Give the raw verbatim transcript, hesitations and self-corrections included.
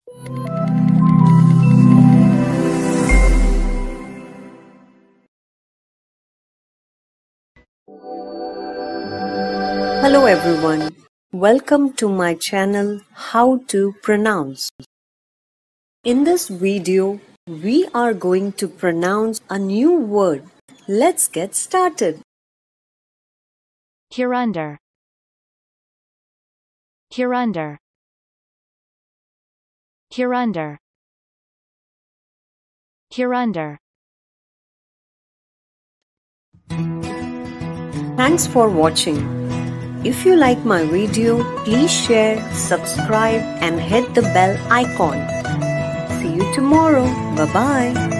Hello everyone, welcome to my channel How to Pronounce. In this video, we are going to pronounce a new word. Let's get started. Hereunder. Hereunder. Hereunder. Hereunder. Thanks for watching. If you like my video, please share, subscribe and hit the bell icon. See you tomorrow. Bye-bye.